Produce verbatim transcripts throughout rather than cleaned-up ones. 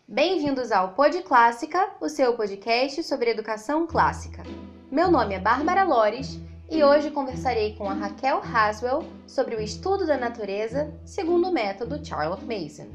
Bem-vindos ao Pod Clássica, o seu podcast sobre educação clássica. Meu nome é Bárbara Lores e hoje conversarei com a Raquel Haswell sobre o estudo da natureza segundo o método Charlotte Mason.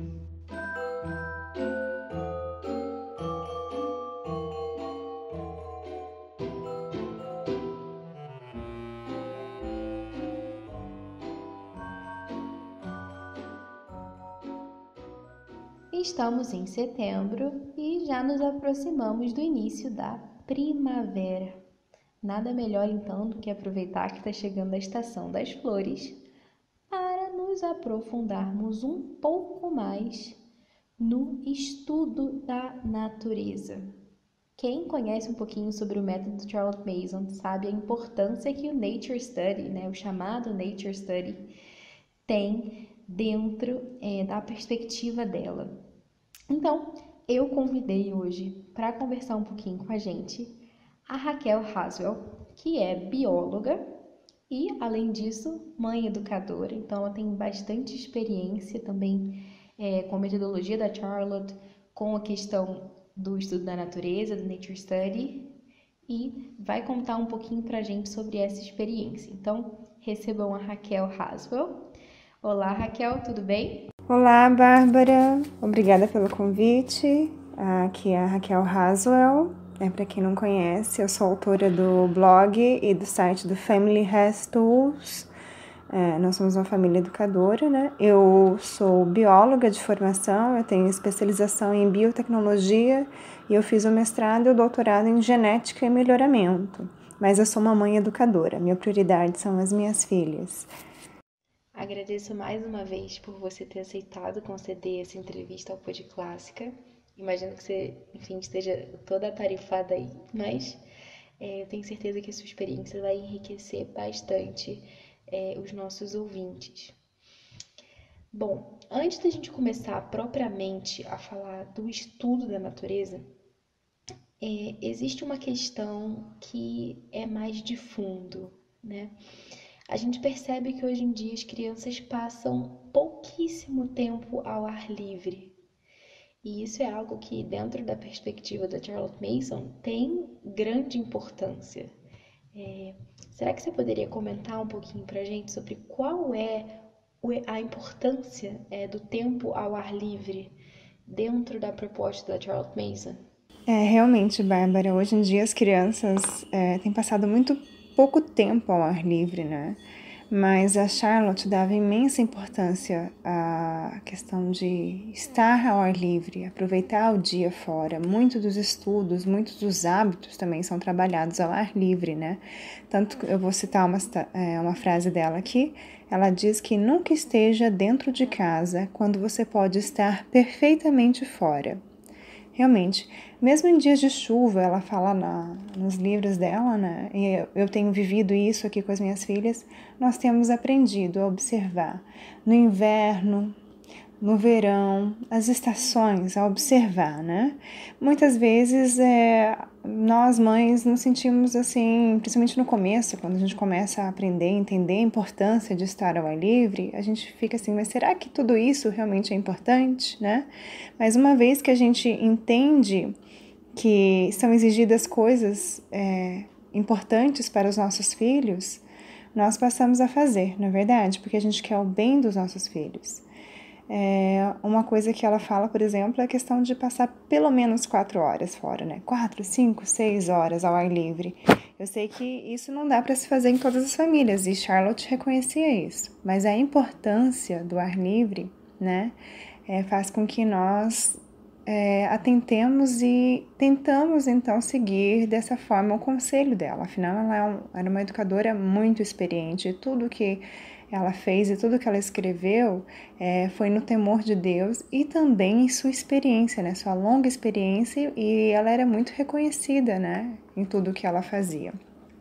Estamos em setembro e já nos aproximamos do início da primavera. Nada melhor então do que aproveitar que está chegando a estação das flores para nos aprofundarmos um pouco mais no estudo da natureza. Quem conhece um pouquinho sobre o método Charlotte Mason sabe a importância que o Nature Study, né, o chamado Nature Study, tem dentro é, da perspectiva dela. Então, eu convidei hoje para conversar um pouquinho com a gente a Raquel Haswell, que é bióloga e, além disso, mãe educadora. Então, ela tem bastante experiência também é, com a metodologia da Charlotte, com a questão do estudo da natureza, do Nature Study, e vai contar um pouquinho para a gente sobre essa experiência. Então, recebam a Raquel Haswell. Olá, Raquel, tudo bem? Olá, Bárbara. Obrigada pelo convite. Aqui é a Raquel Haswell. É, para quem não conhece, eu sou autora do blog e do site do Family Has Tools. É, nós somos uma família educadora, né? Eu sou bióloga de formação, eu tenho especialização em biotecnologia e eu fiz o mestrado e o doutorado em genética e melhoramento. Mas eu sou uma mãe educadora. Minha prioridade são as minhas filhas. Agradeço mais uma vez por você ter aceitado conceder essa entrevista ao Pod Clássica. Imagino que você, enfim, esteja toda atarefada aí, mas é, eu tenho certeza que a sua experiência vai enriquecer bastante é, os nossos ouvintes. Bom, antes da gente começar propriamente a falar do estudo da natureza, é, existe uma questão que é mais de fundo, né? A gente percebe que hoje em dia as crianças passam pouquíssimo tempo ao ar livre. E isso é algo que, dentro da perspectiva da Charlotte Mason, tem grande importância. É, será que você poderia comentar um pouquinho para a gente sobre qual é a importância é, do tempo ao ar livre dentro da proposta da Charlotte Mason? É, realmente, Bárbara, hoje em dia as crianças é, têm passado muito pouco tempo ao ar livre, né? Mas a Charlotte dava imensa importância à questão de estar ao ar livre, aproveitar o dia fora. Muitos dos estudos, muitos dos hábitos também são trabalhados ao ar livre, né? Tanto que eu vou citar uma, uma frase dela aqui. Ela diz que nunca esteja dentro de casa quando você pode estar perfeitamente fora. Realmente, mesmo em dias de chuva, ela fala na, nos livros dela, né? E eu, eu tenho vivido isso aqui com as minhas filhas, nós temos aprendido a observar no inverno, no verão, as estações, a observar, né? Muitas vezes é, nós mães nos sentimos assim, principalmente no começo, quando a gente começa a aprender, entender a importância de estar ao ar livre, a gente fica assim, mas será que tudo isso realmente é importante, né? Mas uma vez que a gente entende que são exigidas coisas é, importantes para os nossos filhos, nós passamos a fazer, não é verdade? Porque a gente quer o bem dos nossos filhos. É, uma coisa que ela fala, por exemplo, é a questão de passar pelo menos quatro horas fora, né? Quatro, cinco, seis horas ao ar livre. Eu sei que isso não dá para se fazer em todas as famílias e Charlotte reconhecia isso, mas a importância do ar livre, né, é, faz com que nós é, atentemos e tentamos então seguir dessa forma o conselho dela. Afinal, ela é um, era uma educadora muito experiente e tudo que ela fez e tudo que ela escreveu é, foi no temor de Deus e também em sua experiência, né? Sua longa experiência, e ela era muito reconhecida, né? Em tudo que ela fazia.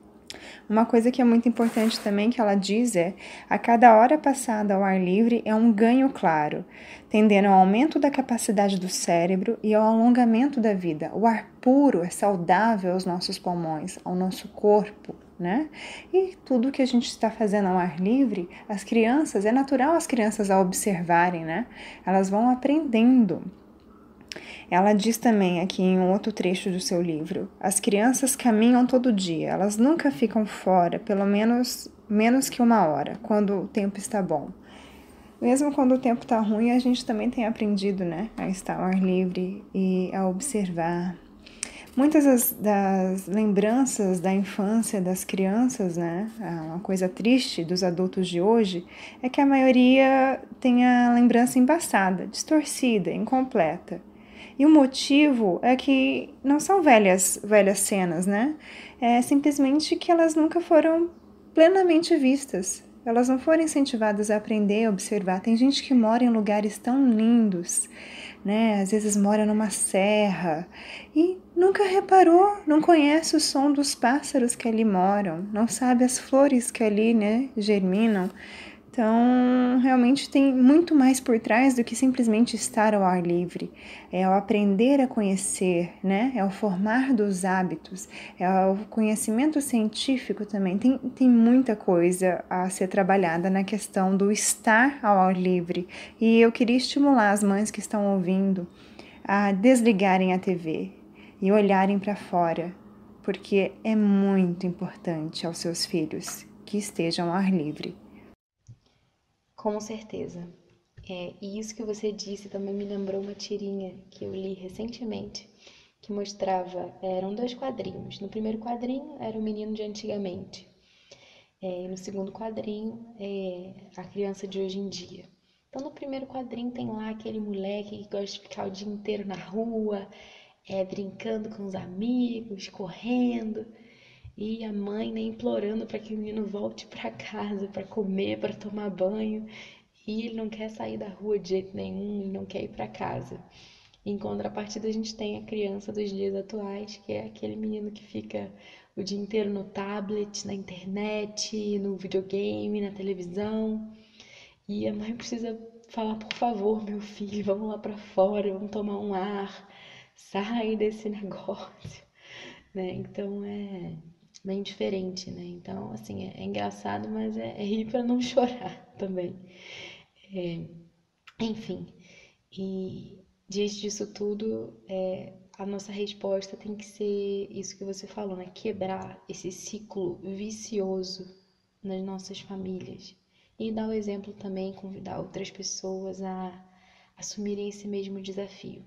Uma coisa que é muito importante também que ela diz é: a cada hora passada ao ar livre é um ganho claro, tendendo ao aumento da capacidade do cérebro e ao alongamento da vida. O ar puro é saudável aos nossos pulmões, ao nosso corpo, né? E tudo que a gente está fazendo ao ar livre, as crianças, é natural as crianças a observarem, né? Elas vão aprendendo. Ela diz também aqui em um outro trecho do seu livro: as crianças caminham todo dia, elas nunca ficam fora, pelo menos menos que uma hora, quando o tempo está bom. Mesmo quando o tempo está ruim, a gente também tem aprendido, né, a estar ao ar livre e a observar. Muitas das, das lembranças da infância das crianças, né, uma coisa triste dos adultos de hoje, é que a maioria tem a lembrança embaçada, distorcida, incompleta. E o motivo é que não são velhas, velhas cenas, né? É simplesmente que elas nunca foram plenamente vistas. Elas não foram incentivadas a aprender, a observar. Tem gente que mora em lugares tão lindos, né? Às vezes mora numa serra e nunca reparou, não conhece o som dos pássaros que ali moram, não sabe as flores que ali, né, germinam. Então, realmente tem muito mais por trás do que simplesmente estar ao ar livre. É o aprender a conhecer, né? É o formar dos hábitos, é o conhecimento científico também. Tem, tem muita coisa a ser trabalhada na questão do estar ao ar livre. E eu queria estimular as mães que estão ouvindo a desligarem a T V e olharem para fora, porque é muito importante aos seus filhos que estejam ao ar livre. Com certeza. É, e isso que você disse também me lembrou uma tirinha que eu li recentemente, que mostrava, eram dois quadrinhos. No primeiro quadrinho era o menino de antigamente, é, e no segundo quadrinho é a criança de hoje em dia. Então no primeiro quadrinho tem lá aquele moleque que gosta de ficar o dia inteiro na rua, é, brincando com os amigos, correndo, e a mãe, né, implorando para que o menino volte para casa, para comer, para tomar banho. E ele não quer sair da rua de jeito nenhum, ele não quer ir para casa. Em contrapartida, a gente tem a criança dos dias atuais, que é aquele menino que fica o dia inteiro no tablet, na internet, no videogame, na televisão. E a mãe precisa falar: por favor, meu filho, vamos lá para fora, vamos tomar um ar, sai desse negócio, né? Então é bem diferente, né? Então, assim, é, é engraçado, mas é, é rir para não chorar também. É, enfim, e diante disso tudo, é, a nossa resposta tem que ser isso que você falou, né? Quebrar esse ciclo vicioso nas nossas famílias. E dar o exemplo também, convidar outras pessoas a assumirem esse mesmo desafio.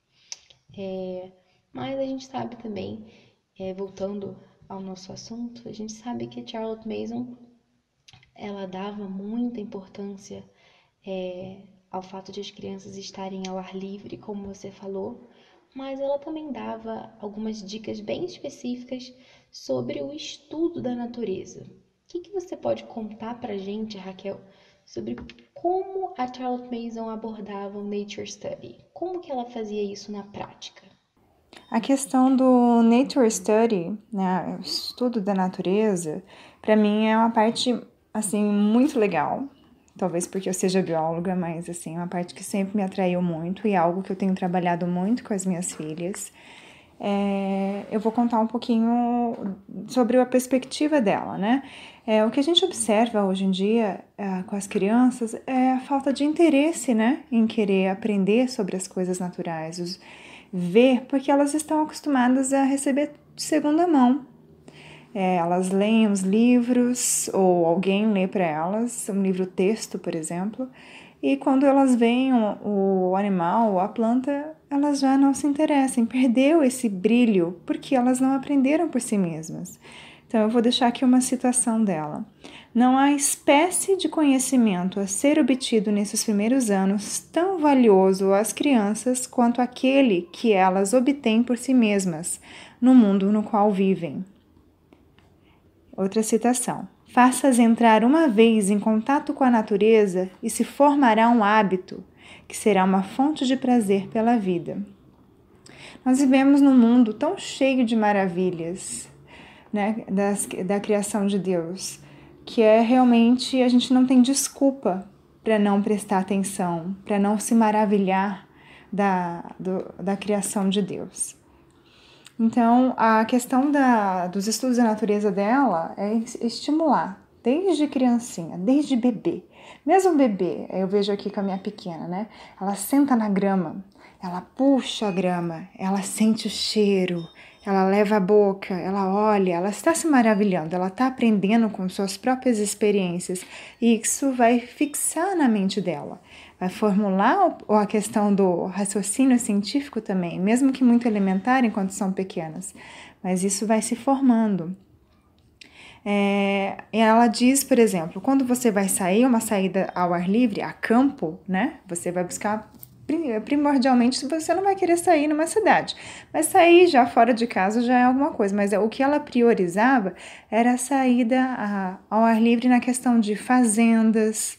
É, mas a gente sabe também, é, voltando ao nosso assunto, a gente sabe que Charlotte Mason, ela dava muita importância é, ao fato de as crianças estarem ao ar livre, como você falou, mas ela também dava algumas dicas bem específicas sobre o estudo da natureza. O que, que você pode contar pra gente, Raquel, sobre como a Charlotte Mason abordava o Nature Study? Como que ela fazia isso na prática? A questão do Nature Study, né, o estudo da natureza, para mim é uma parte assim muito legal. Talvez porque eu seja bióloga, mas assim, é uma parte que sempre me atraiu muito e é algo que eu tenho trabalhado muito com as minhas filhas. É, eu vou contar um pouquinho sobre a perspectiva dela, né? É, o que a gente observa hoje em dia é, com as crianças é a falta de interesse, né, em querer aprender sobre as coisas naturais, os, ver, porque elas estão acostumadas a receber de segunda mão. É, elas leem os livros, ou alguém lê para elas, um livro-texto, por exemplo, e quando elas veem o, o animal, a planta, elas já não se interessam, perdeu esse brilho, porque elas não aprenderam por si mesmas. Então, eu vou deixar aqui uma citação dela. Não há espécie de conhecimento a ser obtido nesses primeiros anos tão valioso às crianças quanto aquele que elas obtêm por si mesmas, no mundo no qual vivem. Outra citação. Faça-as entrar uma vez em contato com a natureza e se formará um hábito, que será uma fonte de prazer pela vida. Nós vivemos num mundo tão cheio de maravilhas, né, das, da criação de Deus, que é realmente, a gente não tem desculpa para não prestar atenção, para não se maravilhar da, do, da criação de Deus. Então, a questão da, dos estudos da natureza dela é estimular, desde criancinha, desde bebê. Mesmo bebê, eu vejo aqui com a minha pequena, né? Ela senta na grama ela puxa a grama, ela sente o cheiro, ela leva a boca, ela olha, ela está se maravilhando, ela está aprendendo com suas próprias experiências e isso vai fixar na mente dela. Vai formular a questão do raciocínio científico também, mesmo que muito elementar enquanto são pequenas, mas isso vai se formando. É, ela diz, por exemplo, quando você vai sair, uma saída ao ar livre, a campo, né? Você vai buscar, primordialmente, você não vai querer sair numa cidade, mas sair já fora de casa já é alguma coisa, mas o que ela priorizava era a saída a, ao ar livre na questão de fazendas,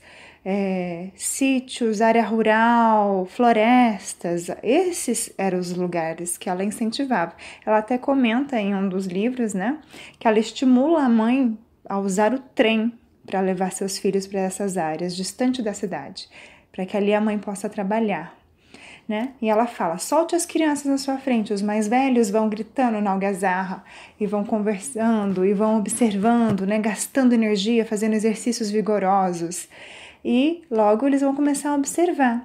É, sítios, área rural, florestas, esses eram os lugares que ela incentivava. Ela até comenta em um dos livros, né, que ela estimula a mãe a usar o trem para levar seus filhos para essas áreas, distante da cidade, para que ali a mãe possa trabalhar. Né? E ela fala, solte as crianças na sua frente, os mais velhos vão gritando na algazarra e vão conversando e vão observando, né? Gastando energia, fazendo exercícios vigorosos. E logo eles vão começar a observar.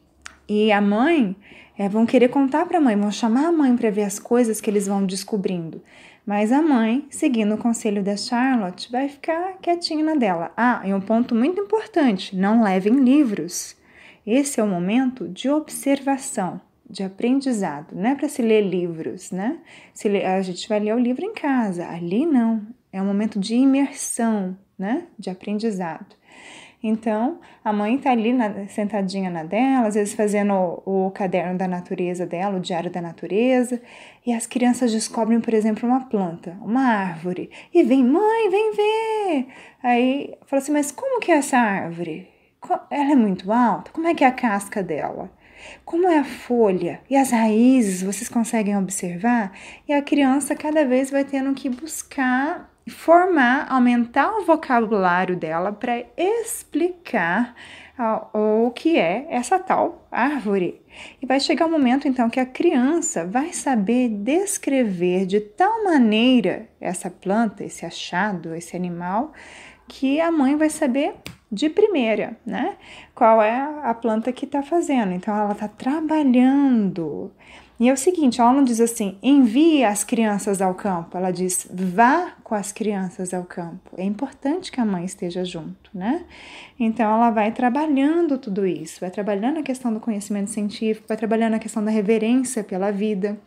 E a mãe, é, vão querer contar para a mãe, vão chamar a mãe para ver as coisas que eles vão descobrindo. Mas a mãe, seguindo o conselho da Charlotte, vai ficar quietinha na dela. Ah, e um ponto muito importante, não levem livros. Esse é o momento de observação, de aprendizado. Não é para se ler livros, né? Se lê, a gente vai ler o livro em casa. Ali não, é um momento de imersão, né? De aprendizado. Então, a mãe está ali na, sentadinha na dela, às vezes fazendo o, o caderno da natureza dela, o diário da natureza, e as crianças descobrem, por exemplo, uma planta, uma árvore, e vem, mãe, vem ver! Aí, fala assim, mas como que é essa árvore? Ela é muito alta? Como é que é a casca dela? Como é a folha? E as raízes, vocês conseguem observar? E a criança cada vez vai tendo que buscar formar, aumentar o vocabulário dela para explicar uh, o que é essa tal árvore. E vai chegar um momento, então, que a criança vai saber descrever de tal maneira essa planta, esse achado, esse animal, que a mãe vai saber de primeira, né? Qual é a planta que está fazendo. Então, ela está trabalhando. E é o seguinte, ela não diz assim, envie as crianças ao campo, ela diz, vá com as crianças ao campo. É importante que a mãe esteja junto, né? Então, ela vai trabalhando tudo isso, vai trabalhando a questão do conhecimento científico, vai trabalhando a questão da reverência pela vida,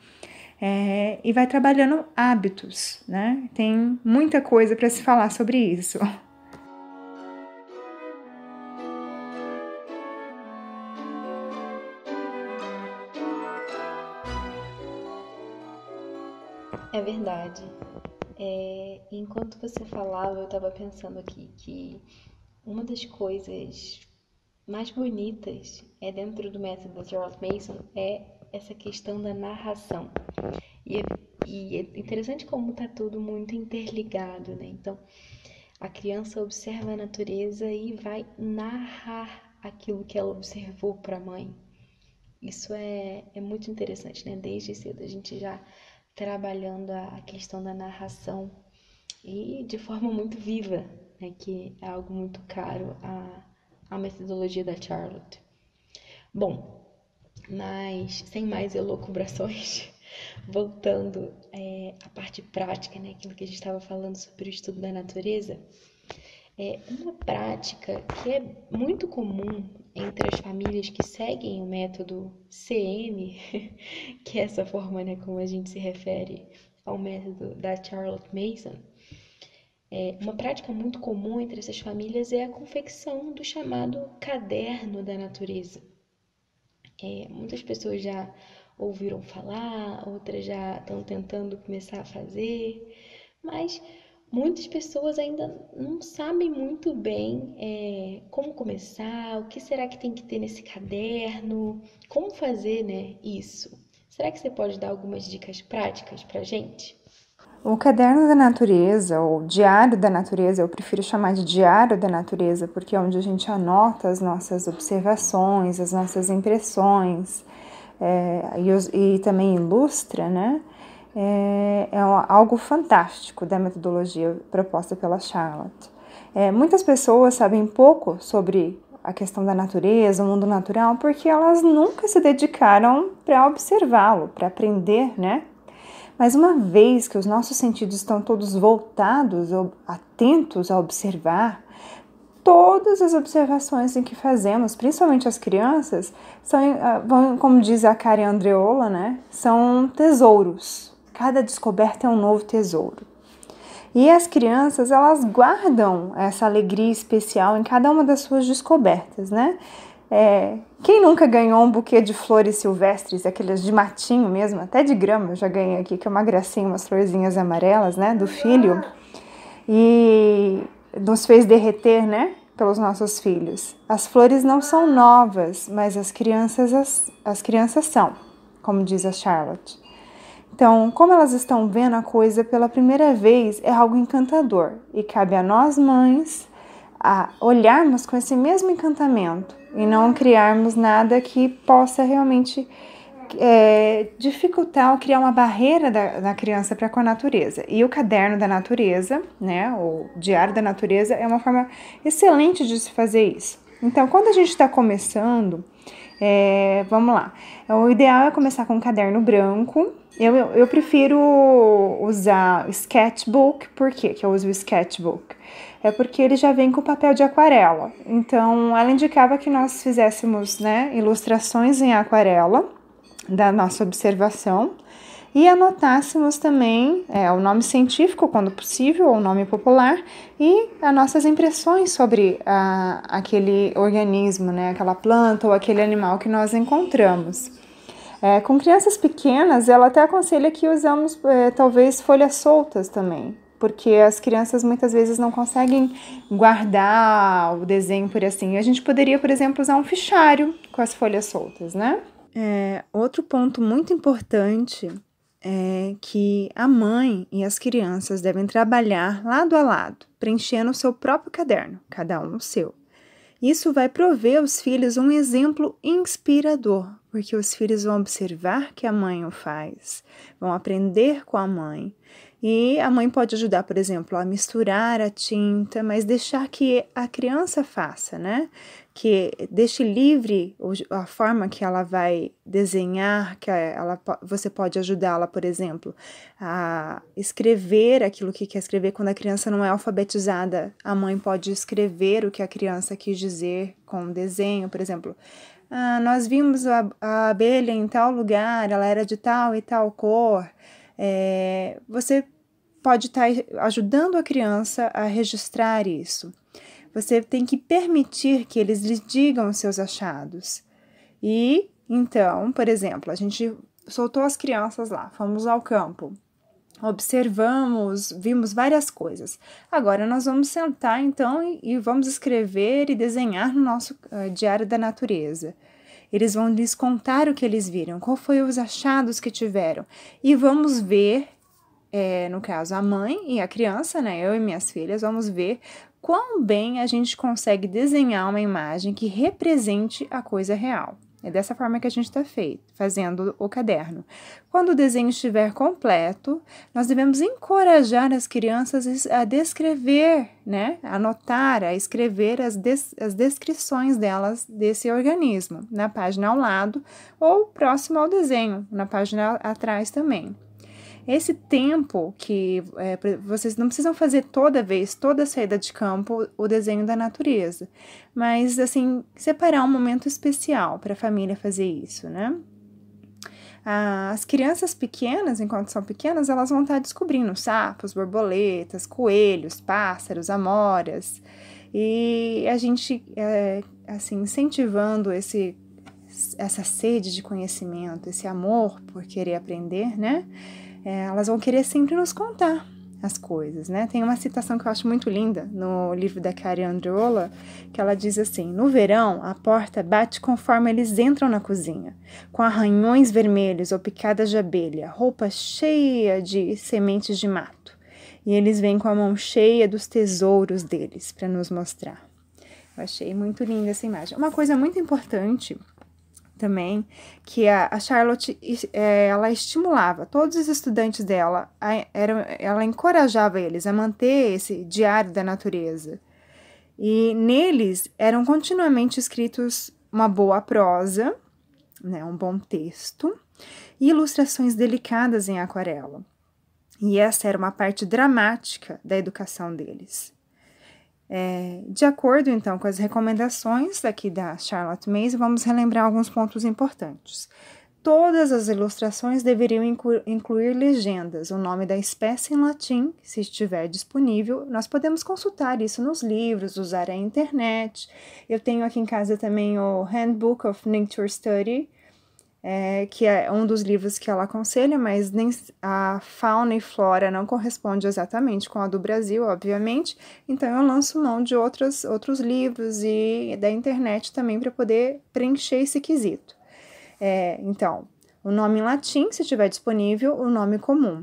é, e vai trabalhando hábitos, né? Tem muita coisa para se falar sobre isso. É verdade. É, enquanto você falava, eu estava pensando aqui que uma das coisas mais bonitas é dentro do método da Charles Mason é essa questão da narração. E é, e é interessante como está tudo muito interligado, né? Então, a criança observa a natureza e vai narrar aquilo que ela observou para a mãe. Isso é, é muito interessante, né? Desde cedo a gente já trabalhando a questão da narração e de forma muito viva, né, que é algo muito caro à, à metodologia da Charlotte. Bom, mas sem mais elucubrações, voltando é, à parte prática, né, aquilo que a gente estava falando sobre o estudo da natureza, é uma prática que é muito comum entre as famílias que seguem o método C M, que é essa forma, né, como a gente se refere ao método da Charlotte Mason. É, uma prática muito comum entre essas famílias é a confecção do chamado caderno da natureza. É, muitas pessoas já ouviram falar, outras já estão tentando começar a fazer, mas muitas pessoas ainda não sabem muito bem é, como começar, o que será que tem que ter nesse caderno, como fazer, né, isso. Será que você pode dar algumas dicas práticas para a gente? O caderno da natureza, ou diário da natureza, eu prefiro chamar de diário da natureza, porque é onde a gente anota as nossas observações, as nossas impressões, é, e, e também ilustra, né? É, é algo fantástico da metodologia proposta pela Charlotte. É, muitas pessoas sabem pouco sobre a questão da natureza, o mundo natural, porque elas nunca se dedicaram para observá-lo, para aprender, né? Mas uma vez que os nossos sentidos estão todos voltados, atentos a observar, todas as observações em que fazemos, principalmente as crianças, são, como diz a Karen Andreola, né? São tesouros. Cada descoberta é um novo tesouro. E as crianças, elas guardam essa alegria especial em cada uma das suas descobertas, né? É, quem nunca ganhou um buquê de flores silvestres, aqueles de matinho mesmo, até de grama, eu já ganhei aqui, que é uma gracinha, umas florzinhas amarelas, né, do filho, e nos fez derreter, né, pelos nossos filhos. As flores não são novas, mas as crianças, as, as crianças são, como diz a Charlotte. Então, como elas estão vendo a coisa pela primeira vez, é algo encantador, e cabe a nós, mães, a olharmos com esse mesmo encantamento e não criarmos nada que possa realmente é, dificultar ou criar uma barreira da, da criança para com a natureza. E o caderno da natureza, né, o diário da natureza, é uma forma excelente de se fazer isso. Então, quando a gente está começando, é, vamos lá, o ideal é começar com um caderno branco. Eu, eu, eu prefiro usar o sketchbook. Por quê que eu uso o sketchbook? É porque ele já vem com papel de aquarela. Então, ela indicava que nós fizéssemos, né, ilustrações em aquarela da nossa observação e anotássemos também é, o nome científico, quando possível, ou o nome popular, e as nossas impressões sobre a, aquele organismo, né, aquela planta ou aquele animal que nós encontramos. É, com crianças pequenas, ela até aconselha que usamos é, talvez folhas soltas também, porque as crianças muitas vezes não conseguem guardar o desenho por assim. A gente poderia, por exemplo, usar um fichário com as folhas soltas, né? É, outro ponto muito importante é que a mãe e as crianças devem trabalhar lado a lado, preenchendo o seu próprio caderno, cada um o seu. Isso vai prover aos filhos um exemplo inspirador, porque os filhos vão observar que a mãe o faz, vão aprender com a mãe. E a mãe pode ajudar, por exemplo, a misturar a tinta, mas deixar que a criança faça, né? Que deixe livre a forma que ela vai desenhar, que ela, você pode ajudá-la, por exemplo, a escrever aquilo que quer escrever. Quando a criança não é alfabetizada, a mãe pode escrever o que a criança quis dizer com um desenho, por exemplo. Ah, nós vimos a, a abelha em tal lugar, ela era de tal e tal cor. É, você pode estar ajudando a criança a registrar isso. Você tem que permitir que eles lhe digam os seus achados. E, então, por exemplo, a gente soltou as crianças lá, fomos ao campo, observamos, vimos várias coisas. Agora nós vamos sentar, então, e, e vamos escrever e desenhar no nosso uh, diário da natureza. Eles vão lhes contar o que eles viram, qual foi os achados que tiveram. E vamos ver, é, no caso, a mãe e a criança, né, eu e minhas filhas, vamos ver quão bem a gente consegue desenhar uma imagem que represente a coisa real. É dessa forma que a gente está fazendo o caderno. Quando o desenho estiver completo, nós devemos encorajar as crianças a descrever, né? A anotar, a escrever as, des as descrições delas desse organismo, na página ao lado ou próximo ao desenho, na página atrás também. Esse tempo que é, vocês não precisam fazer toda vez, toda saída de campo, o desenho da natureza, mas assim, separar um momento especial para a família fazer isso, né? As crianças pequenas, enquanto são pequenas, elas vão estar descobrindo sapos, borboletas, coelhos, pássaros, amoras, e a gente, é, assim, incentivando esse, essa sede de conhecimento, esse amor por querer aprender, né? É, elas vão querer sempre nos contar as coisas, né? Tem uma citação que eu acho muito linda no livro da Karen Andreola, que ela diz assim: no verão, a porta bate conforme eles entram na cozinha, com arranhões vermelhos ou picadas de abelha, roupa cheia de sementes de mato, e eles vêm com a mão cheia dos tesouros deles para nos mostrar. Eu achei muito linda essa imagem. Uma coisa muito importante também, que a, a Charlotte, é, ela estimulava todos os estudantes dela, a, era, ela encorajava eles a manter esse diário da natureza. E neles eram continuamente escritos uma boa prosa, né, um bom texto, e ilustrações delicadas em aquarela. E essa era uma parte dramática da educação deles. É, de acordo, então, com as recomendações aqui da Charlotte Mason, vamos relembrar alguns pontos importantes. Todas as ilustrações deveriam inclu- incluir legendas, o nome da espécie em latim, se estiver disponível. Nós podemos consultar isso nos livros, usar a internet. Eu tenho aqui em casa também o Handbook of Nature Study, é, que é um dos livros que ela aconselha, mas nem a fauna e flora não corresponde exatamente com a do Brasil, obviamente. Então eu lanço mão de outros, outros livros e da internet também para poder preencher esse quesito. É, então, o nome em latim, se estiver disponível, o nome comum.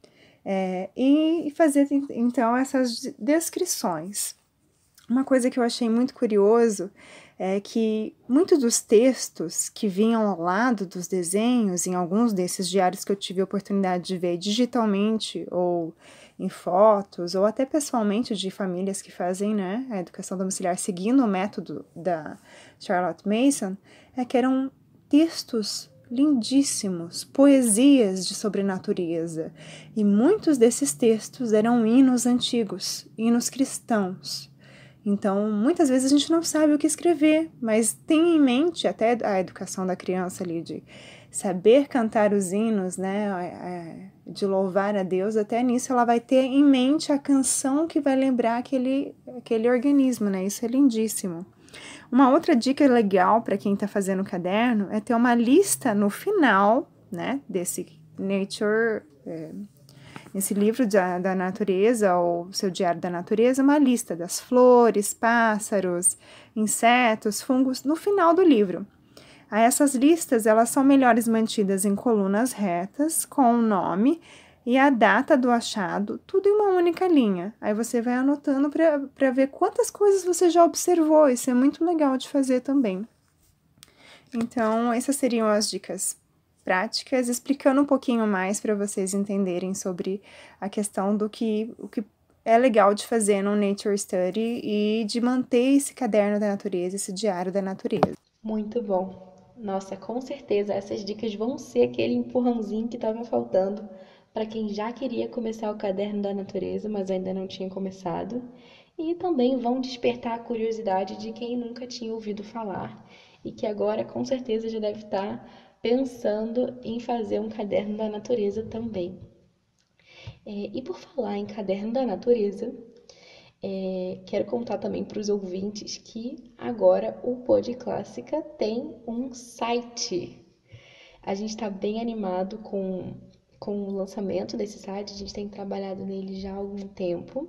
É, e fazer, então, essas descrições. Uma coisa que eu achei muito curioso é que muitos dos textos que vinham ao lado dos desenhos, em alguns desses diários que eu tive a oportunidade de ver digitalmente ou em fotos, ou até pessoalmente de famílias que fazem, né, a educação domiciliar seguindo o método da Charlotte Mason, é que eram textos lindíssimos, poesias de sobrenatureza, e muitos desses textos eram hinos antigos, hinos cristãos. Então, muitas vezes a gente não sabe o que escrever, mas tem em mente até a educação da criança ali de saber cantar os hinos, né, de louvar a Deus, até nisso ela vai ter em mente a canção que vai lembrar aquele, aquele organismo, né, isso é lindíssimo. Uma outra dica legal para quem está fazendo o caderno é ter uma lista no final, né, desse Nature, é, nesse livro da, da natureza, ou seu diário da natureza, uma lista das flores, pássaros, insetos, fungos, no final do livro. Aí essas listas, elas são melhores mantidas em colunas retas, com o nome e a data do achado, tudo em uma única linha. Aí você vai anotando para ver quantas coisas você já observou. Isso é muito legal de fazer também. Então, essas seriam as dicas práticas, explicando um pouquinho mais para vocês entenderem sobre a questão do que, o que é legal de fazer no Nature Study e de manter esse caderno da natureza, esse diário da natureza. Muito bom. Nossa, com certeza essas dicas vão ser aquele empurrãozinho que estava faltando para quem já queria começar o caderno da natureza, mas ainda não tinha começado. E também vão despertar a curiosidade de quem nunca tinha ouvido falar e que agora com certeza já deve estar pensando em fazer um caderno da natureza também. É, e por falar em caderno da natureza, é, quero contar também para os ouvintes que agora o Pod Clássica tem um site. A gente está bem animado com, com o lançamento desse site, a gente tem trabalhado nele já há algum tempo.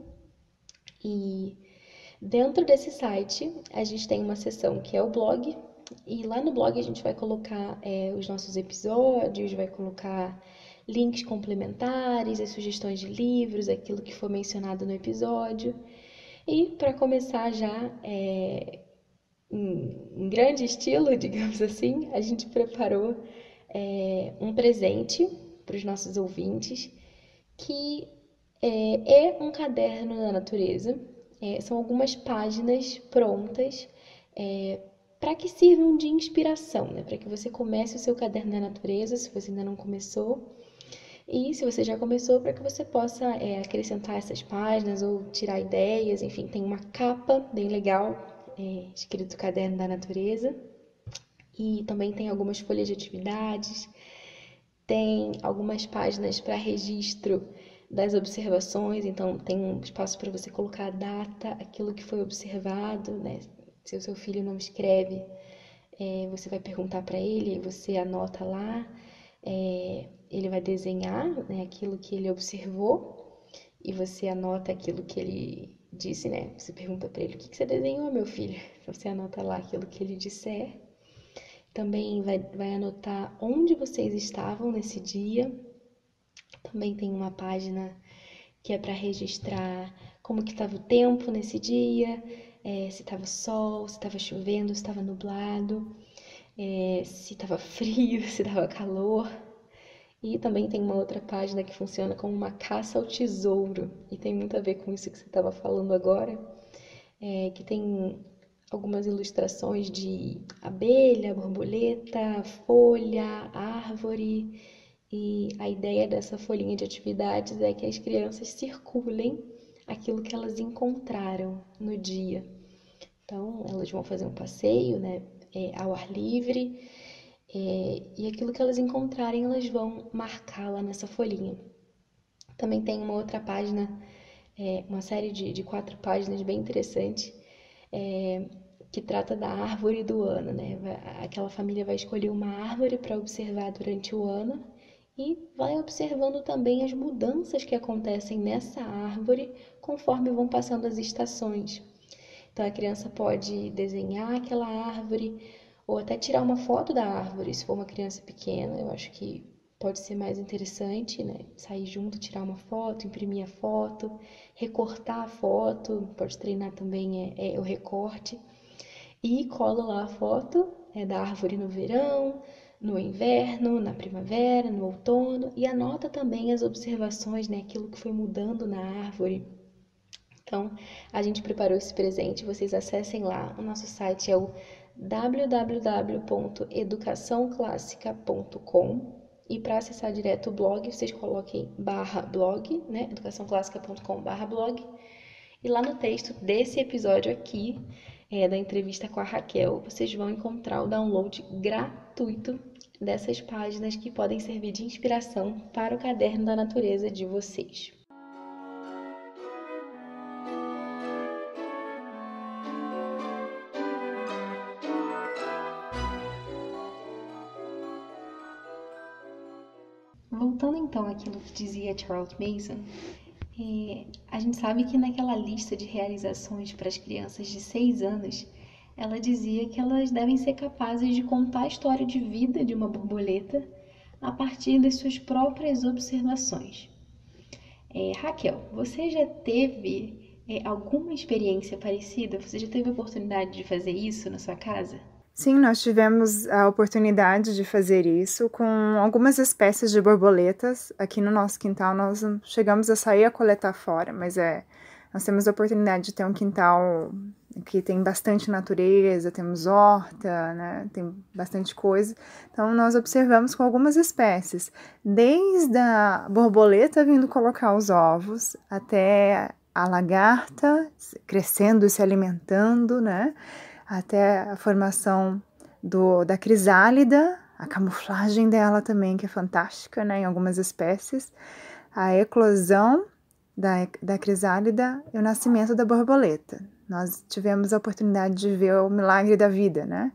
E dentro desse site a gente tem uma seção que é o blog, e lá no blog a gente vai colocar é, os nossos episódios, vai colocar links complementares, as sugestões de livros, aquilo que for mencionado no episódio. E para começar já é, em, em grande estilo, digamos assim, a gente preparou é, um presente para os nossos ouvintes, que é, é um caderno da natureza. É, são algumas páginas prontas é, para que sirvam de inspiração, né? Para que você comece o seu caderno da natureza, se você ainda não começou. E se você já começou, para que você possa é, acrescentar essas páginas ou tirar ideias, enfim, tem uma capa bem legal, é, escrito Caderno da Natureza. E também tem algumas folhas de atividades, tem algumas páginas para registro das observações, então tem um espaço para você colocar a data, aquilo que foi observado, né? Se o seu filho não escreve, é, você vai perguntar para ele, você anota lá, é, ele vai desenhar, né, aquilo que ele observou e você anota aquilo que ele disse, né? Você pergunta para ele: o que, que você desenhou, meu filho? Você anota lá aquilo que ele disser. Também vai, vai anotar onde vocês estavam nesse dia. Também tem uma página que é para registrar como que estava o tempo nesse dia, é, se estava sol, se estava chovendo, se estava nublado, é, se estava frio, se estava calor. E também tem uma outra página que funciona como uma caça ao tesouro, e tem muito a ver com isso que você estava falando agora. é, que tem algumas ilustrações de abelha, borboleta, folha, árvore. E a ideia dessa folhinha de atividades é que as crianças circulem aquilo que elas encontraram no dia. Então, elas vão fazer um passeio, né, é, ao ar livre, é, e aquilo que elas encontrarem, elas vão marcar lá nessa folhinha. Também tem uma outra página, é, uma série de, de quatro páginas bem interessante, é, que trata da árvore do ano, né? Aquela família vai escolher uma árvore para observar durante o ano e vai observando também as mudanças que acontecem nessa árvore conforme vão passando as estações. Então a criança pode desenhar aquela árvore ou até tirar uma foto da árvore, se for uma criança pequena. Eu acho que pode ser mais interessante, né? Sair junto, tirar uma foto, imprimir a foto, recortar a foto, pode treinar também é, é, o recorte. E cola lá a foto é, da árvore no verão, no inverno, na primavera, no outono, e anota também as observações, né? Aquilo que foi mudando na árvore. Então, a gente preparou esse presente, vocês acessem lá, o nosso site é o w w w ponto educação clássica ponto com e para acessar direto o blog, vocês coloquem barra blog, né, educação clássica ponto com barra blog, e lá no texto desse episódio aqui, é, da entrevista com a Raquel, vocês vão encontrar o download gratuito dessas páginas que podem servir de inspiração para o caderno da natureza de vocês. Voltando então àquilo que dizia Charles Mason, é, a gente sabe que naquela lista de realizações para as crianças de seis anos, ela dizia que elas devem ser capazes de contar a história de vida de uma borboleta a partir das suas próprias observações. É, Raquel, você já teve é, alguma experiência parecida? Você já teve a oportunidade de fazer isso na sua casa? Sim, nós tivemos a oportunidade de fazer isso com algumas espécies de borboletas. Aqui no nosso quintal nós não chegamos a sair a coletar fora, mas é, nós temos a oportunidade de ter um quintal que tem bastante natureza, temos horta, né, tem bastante coisa. Então nós observamos com algumas espécies, desde a borboleta vindo colocar os ovos até a lagarta crescendo e se alimentando, né? Até a formação do, da crisálida, a camuflagem dela também, que é fantástica, né, em algumas espécies, a eclosão da, da crisálida e o nascimento da borboleta. Nós tivemos a oportunidade de ver o milagre da vida, né?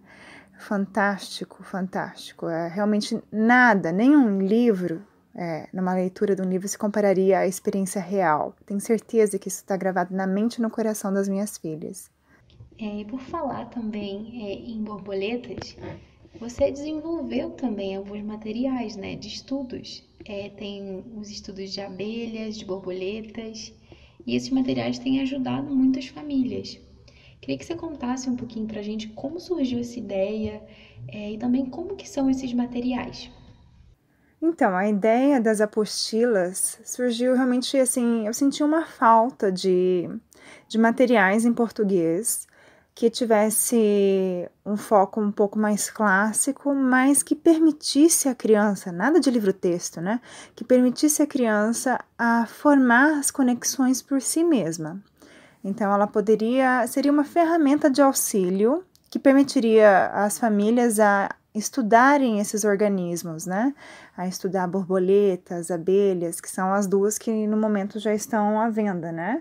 Fantástico, fantástico. É, realmente nada, nenhum livro, é, numa leitura de um livro, se compararia à experiência real. Tenho certeza que isso está gravado na mente e no coração das minhas filhas. É, e por falar também é, em borboletas, você desenvolveu também alguns materiais, né, de estudos. É, tem os estudos de abelhas, de borboletas, e esses materiais têm ajudado muitas famílias. Queria que você contasse um pouquinho pra gente como surgiu essa ideia é, e também como que são esses materiais. Então, a ideia das apostilas surgiu realmente assim, eu senti uma falta de, de materiais em português que tivesse um foco um pouco mais clássico, mas que permitisse a criança, nada de livro-texto, né? Que permitisse a criança a formar as conexões por si mesma. Então, ela poderia, seria uma ferramenta de auxílio que permitiria às famílias a estudarem esses organismos, né? A estudar borboletas, abelhas, que são as duas que no momento já estão à venda, né?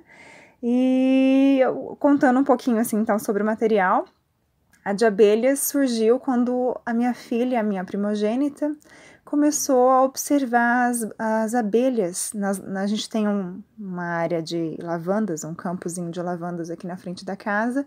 E contando um pouquinho assim então sobre o material, a de abelhas surgiu quando a minha filha, a minha primogênita, começou a observar as, as abelhas. Nas, a gente tem um, uma área de lavandas, um campozinho de lavandas aqui na frente da casa,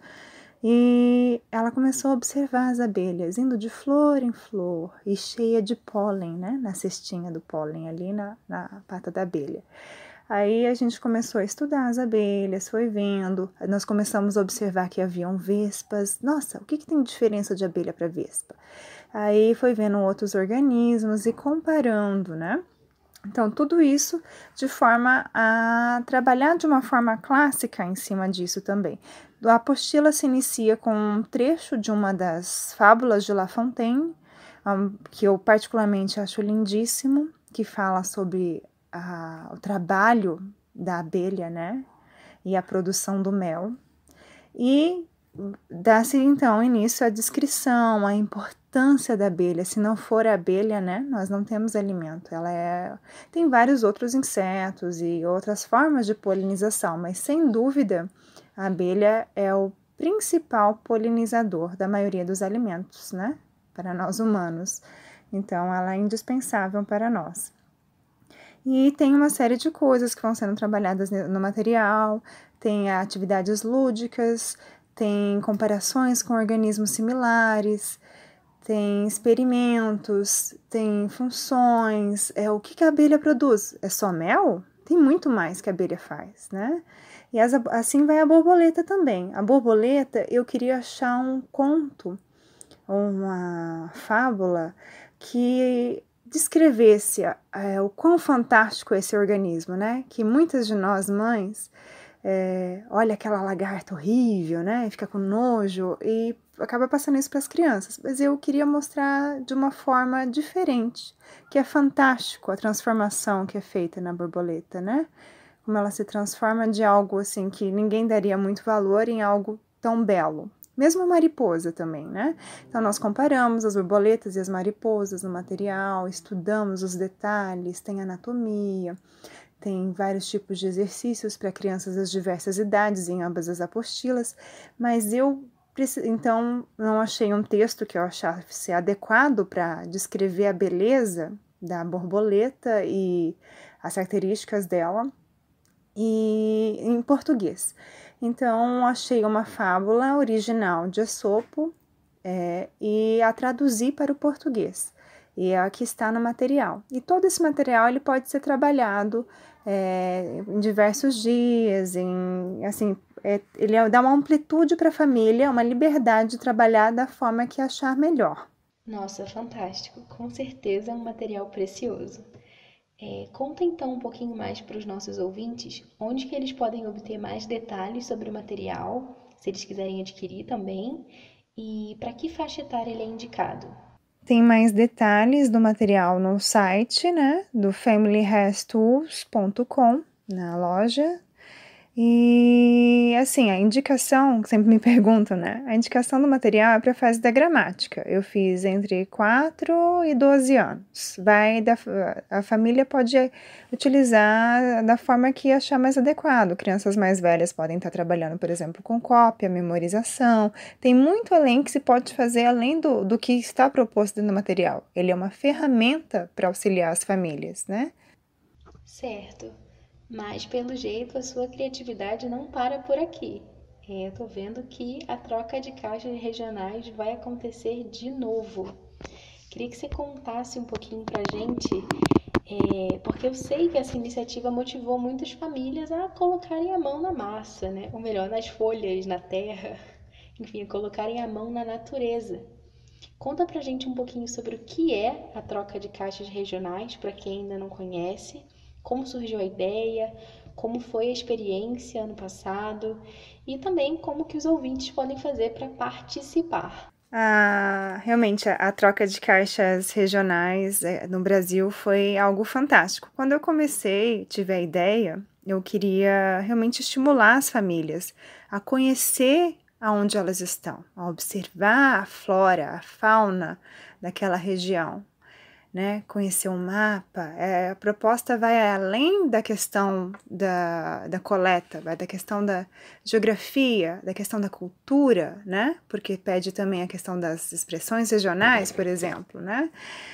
e ela começou a observar as abelhas, indo de flor em flor e cheia de pólen, né, na cestinha do pólen ali na, na pata da abelha. Aí a gente começou a estudar as abelhas, foi vendo, nós começamos a observar que haviam vespas. Nossa, o que, que tem de diferença de abelha para vespa? Aí foi vendo outros organismos e comparando, né? Então, tudo isso de forma a trabalhar de uma forma clássica em cima disso também. A apostila se inicia com um trecho de uma das fábulas de La Fontaine, um, que eu particularmente acho lindíssimo, que fala sobre a, o trabalho da abelha, né, e a produção do mel. E dá-se então início à descrição, à importância da abelha. Se não for a abelha, né, nós não temos alimento. Ela é... Tem vários outros insetos e outras formas de polinização, mas sem dúvida a abelha é o principal polinizador da maioria dos alimentos, né, para nós humanos. Então ela é indispensável para nós. E tem uma série de coisas que vão sendo trabalhadas no material, tem atividades lúdicas, tem comparações com organismos similares, tem experimentos, tem funções. É, o que, que a abelha produz? É só mel? Tem muito mais que a abelha faz, né? E as, assim vai a borboleta também. A borboleta, eu queria achar um conto, uma fábula que descrevesse é, o quão fantástico é esse organismo, né? Que muitas de nós mães é, olha aquela lagarta horrível, né? Fica com nojo e acaba passando isso para as crianças. Mas eu queria mostrar de uma forma diferente, que é fantástico a transformação que é feita na borboleta, né? Como ela se transforma de algo assim que ninguém daria muito valor em algo tão belo. Mesmo a mariposa também, né? Então, nós comparamos as borboletas e as mariposas no material, estudamos os detalhes, tem anatomia, tem vários tipos de exercícios para crianças das diversas idades em ambas as apostilas, mas eu, então, não achei um texto que eu achasse adequado para descrever a beleza da borboleta e as características dela e em português. Então, achei uma fábula original de Esopo é, e a traduzi para o português. E é a que está no material. E todo esse material ele pode ser trabalhado é, em diversos dias, em, assim, é, ele dá uma amplitude para a família, uma liberdade de trabalhar da forma que achar melhor. Nossa, fantástico! Com certeza é um material precioso. É, conta então um pouquinho mais para os nossos ouvintes onde que eles podem obter mais detalhes sobre o material, se eles quiserem adquirir também, e para que faixa etária ele é indicado. Tem mais detalhes do material no site, né, do family has tools ponto com, na loja. E, assim, a indicação, sempre me perguntam, né? A indicação do material é para a fase da gramática. Eu fiz entre quatro e doze anos. Vai da, a família pode utilizar da forma que achar mais adequado. Crianças mais velhas podem estar trabalhando, por exemplo, com cópia, memorização. Tem muito além que se pode fazer além do, do que está proposto no material. Ele é uma ferramenta para auxiliar as famílias, né? Certo. Mas, pelo jeito, a sua criatividade não para por aqui. É, eu tô vendo que a troca de caixas regionais vai acontecer de novo. Queria que você contasse um pouquinho pra gente, é, porque eu sei que essa iniciativa motivou muitas famílias a colocarem a mão na massa, né? Ou melhor, nas folhas, na terra, enfim, a colocarem a mão na natureza. Conta pra gente um pouquinho sobre o que é a troca de caixas regionais, para quem ainda não conhece. Como surgiu a ideia, como foi a experiência ano passado e também como que os ouvintes podem fazer para participar. Ah, realmente, a, a troca de caixas regionais é, no Brasil foi algo fantástico. Quando eu comecei, tive a ideia, eu queria realmente estimular as famílias a conhecer aonde elas estão, a observar a flora, a fauna daquela região. Né, conhecer o mapa, é, a proposta vai além da questão da, da coleta, vai da questão da geografia, da questão da cultura, né, porque pede também a questão das expressões regionais, por exemplo, né,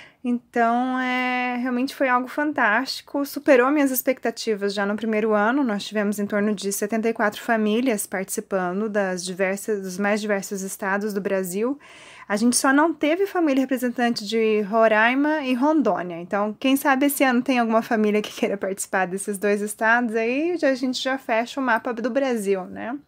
então é, realmente foi algo fantástico, superou minhas expectativas já no primeiro ano. Nós tivemos em torno de setenta e quatro famílias participando das diversas, dos mais diversos estados do Brasil. A gente só não teve família representante de Roraima e Rondônia. Então, quem sabe esse ano tem alguma família que queira participar desses dois estados, aí já, a gente já fecha o mapa do Brasil, né?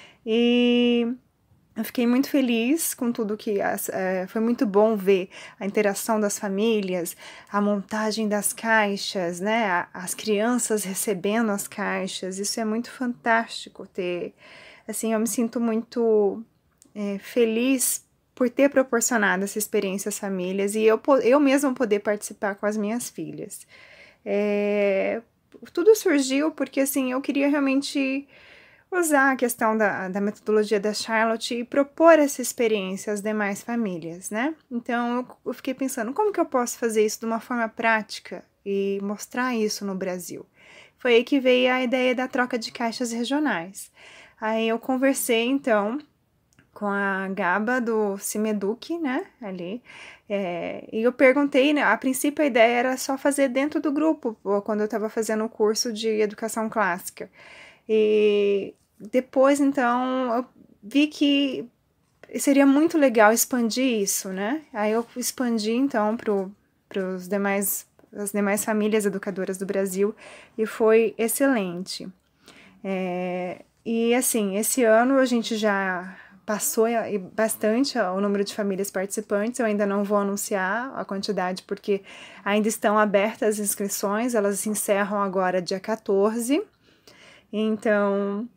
E eu fiquei muito feliz com tudo que... É, foi muito bom ver a interação das famílias, a montagem das caixas, né? As crianças recebendo as caixas. Isso é muito fantástico ter... assim, eu me sinto muito é, feliz por ter proporcionado essa experiência às famílias e eu, eu mesma poder participar com as minhas filhas. É, tudo surgiu porque, assim, eu queria realmente usar a questão da, da metodologia da Charlotte e propor essa experiência às demais famílias, né? Então, eu, eu fiquei pensando, como que eu posso fazer isso de uma forma prática e mostrar isso no Brasil? Foi aí que veio a ideia da troca de caixas regionais. Aí eu conversei, então, com a Gaba do Cimeduc, né, ali, é, e eu perguntei, né, a princípio a ideia era só fazer dentro do grupo, quando eu estava fazendo o curso de educação clássica, e depois, então, eu vi que seria muito legal expandir isso, né, aí eu expandi, então, para os demais, as demais famílias educadoras do Brasil, e foi excelente. É, e assim, esse ano a gente já passou bastante o número de famílias participantes, eu ainda não vou anunciar a quantidade porque ainda estão abertas as inscrições, elas se encerram agora dia quatorze, então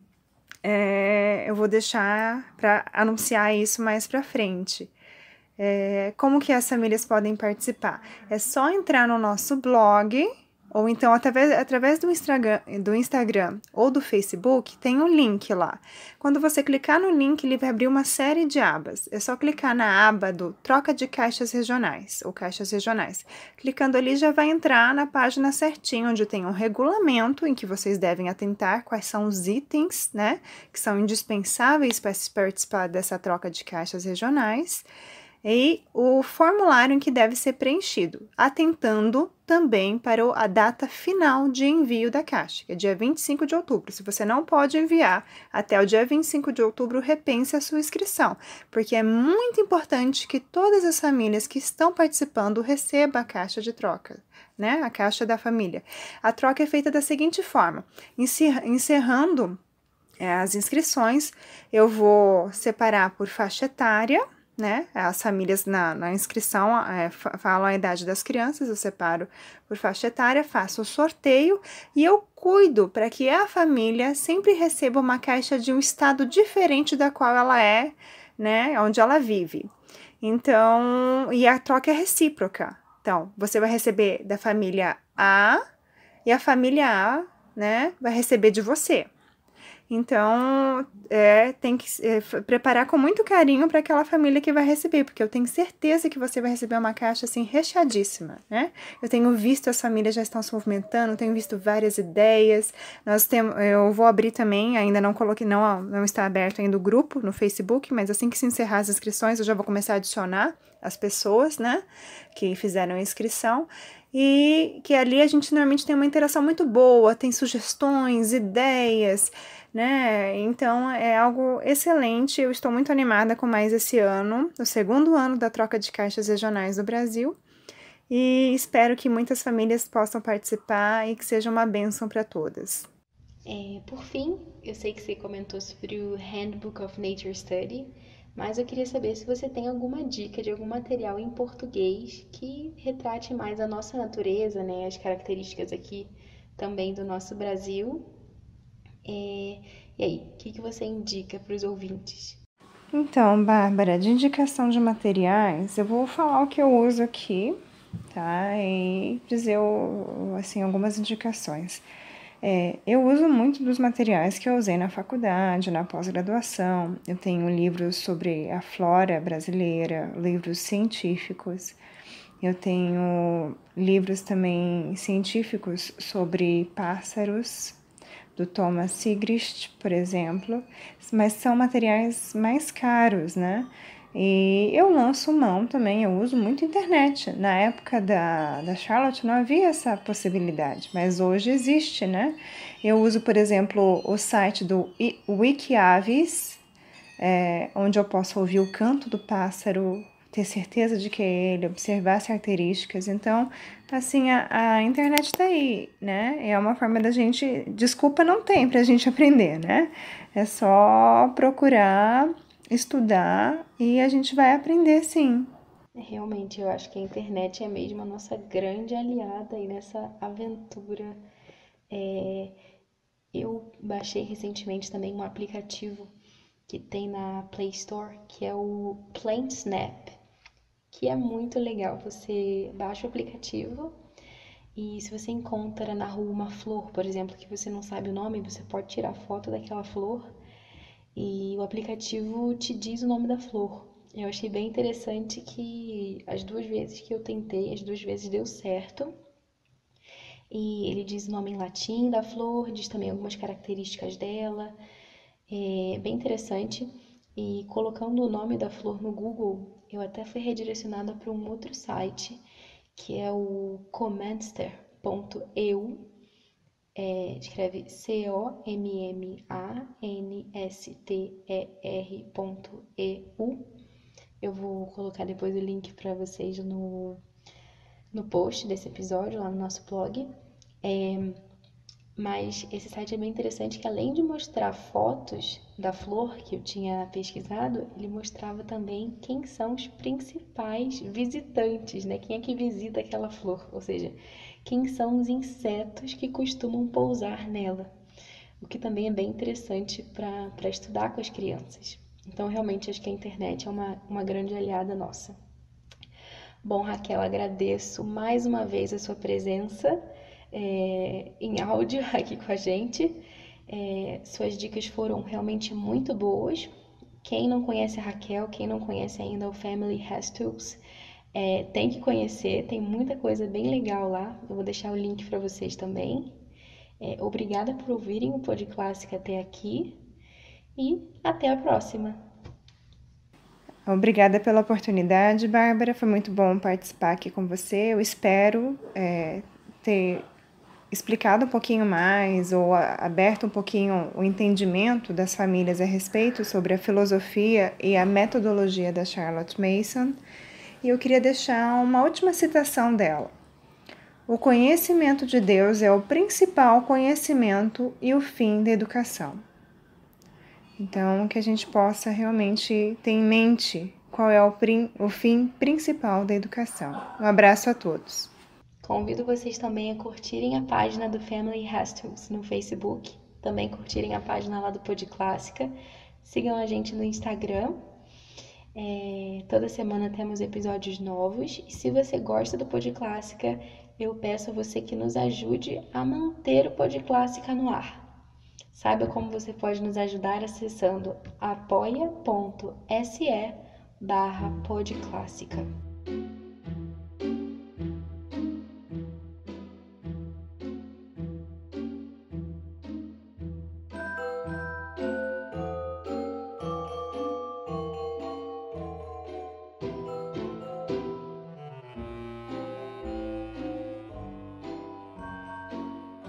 é, eu vou deixar para anunciar isso mais para frente. É, como que as famílias podem participar? É só entrar no nosso blog, ou então através, através do, Instagram, do Instagram ou do Facebook, tem um link lá. Quando você clicar no link, ele vai abrir uma série de abas. É só clicar na aba do Troca de Caixas Regionais, ou Caixas Regionais. Clicando ali, já vai entrar na página certinho, onde tem um regulamento em que vocês devem atentar quais são os itens, né, que são indispensáveis para participar dessa troca de caixas regionais, e o formulário em que deve ser preenchido, atentando também para a data final de envio da caixa, que é dia vinte e cinco de outubro. Se você não pode enviar até o dia vinte e cinco de outubro, repense a sua inscrição, porque é muito importante que todas as famílias que estão participando recebam a caixa de troca, né? A caixa da família. A troca é feita da seguinte forma: encerrando é, as inscrições, eu vou separar por faixa etária, né? As famílias na, na inscrição é, falam a idade das crianças, eu separo por faixa etária, faço o sorteio e eu cuido para que a família sempre receba uma caixa de um estado diferente da qual ela é, né? Onde ela vive. Então, e a troca é recíproca. Então, você vai receber da família A e a família A, né, vai receber de você. Então, é, tem que é, preparar com muito carinho para aquela família que vai receber, porque eu tenho certeza que você vai receber uma caixa, assim, recheadíssima, né? Eu tenho visto as famílias já estão se movimentando, tenho visto várias ideias, nós temos, eu vou abrir também, ainda não coloquei, não, não está aberto ainda o grupo no Facebook, mas assim que se encerrar as inscrições, eu já vou começar a adicionar as pessoas, né, que fizeram a inscrição, e que ali a gente normalmente tem uma interação muito boa, tem sugestões, ideias, né? Então é algo excelente. Eu estou muito animada com mais esse ano, o segundo ano da troca de caixas regionais do Brasil, e espero que muitas famílias possam participar e que seja uma bênção para todas. É, por fim, eu sei que você comentou sobre o Handbook of Nature Study, mas eu queria saber se você tem alguma dica de algum material em português que retrate mais a nossa natureza, né? As características aqui também do nosso Brasil. É, e aí, o que, que você indica para os ouvintes? Então, Bárbara, de indicação de materiais, eu vou falar o que eu uso aqui, tá? E dizer, assim, algumas indicações. É, eu uso muito dos materiais que eu usei na faculdade, na pós-graduação. Eu tenho livros sobre a flora brasileira, livros científicos. Eu tenho livros também científicos sobre pássaros, do Thomas Sigrist, por exemplo, mas são materiais mais caros, né? E eu lanço mão também, eu uso muito internet. Na época da, da Charlotte não havia essa possibilidade, mas hoje existe, né? Eu uso, por exemplo, o site do Wikiavis, é, onde eu posso ouvir o canto do pássaro, ter certeza de que é ele, observar as características. Então, assim, a, a internet tá aí, né? É uma forma da gente... Desculpa não tem pra gente aprender, né? É só procurar, estudar e a gente vai aprender, sim. Realmente, eu acho que a internet é mesmo a nossa grande aliada aí nessa aventura. É, eu baixei recentemente também um aplicativo que tem na Play Store, que é o Plant Snap, que é muito legal. Você baixa o aplicativo e se você encontra na rua uma flor, por exemplo, que você não sabe o nome, você pode tirar foto daquela flor e o aplicativo te diz o nome da flor. Eu achei bem interessante que as duas vezes que eu tentei, as duas vezes deu certo. E ele diz o nome em latim da flor, diz também algumas características dela. É bem interessante. E colocando o nome da flor no Google, eu até fui redirecionada para um outro site, que é o commanster ponto e u. É, escreve C O M M A N S T E R ponto E U. Eu vou colocar depois o link para vocês no, no post desse episódio, lá no nosso blog. É, mas esse site é bem interessante que além de mostrar fotos da flor que eu tinha pesquisado, ele mostrava também quem são os principais visitantes, né? Quem é que visita aquela flor, ou seja, quem são os insetos que costumam pousar nela, o que também é bem interessante para estudar com as crianças. Então, realmente, acho que a internet é uma, uma grande aliada nossa. Bom, Raquel, agradeço mais uma vez a sua presença é, em áudio aqui com a gente. É, suas dicas foram realmente muito boas. Quem não conhece a Raquel, quem não conhece ainda o Family Has Tools, é, tem que conhecer, tem muita coisa bem legal lá. Eu vou deixar o link para vocês também. É, obrigada por ouvirem o Pod Clássica até aqui e até a próxima! Obrigada pela oportunidade, Bárbara. Foi muito bom participar aqui com você. Eu espero é, ter explicado um pouquinho mais ou a, aberto um pouquinho o entendimento das famílias a respeito sobre a filosofia e a metodologia da Charlotte Mason. E eu queria deixar uma última citação dela. O conhecimento de Deus é o principal conhecimento e o fim da educação. Então, que a gente possa realmente ter em mente qual é o, o fim principal da educação. Um abraço a todos. Convido vocês também a curtirem a página do Family Has Tools no Facebook, também curtirem a página lá do Pod Clássica, sigam a gente no Instagram. É, toda semana temos episódios novos e se você gosta do Pod Clássica, eu peço a você que nos ajude a manter o Pod Clássica no ar. Saiba como você pode nos ajudar acessando apoia.se barra podclássica.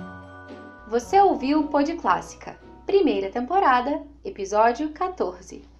Você ouviu o Pod Clássica, primeira temporada, episódio quatorze.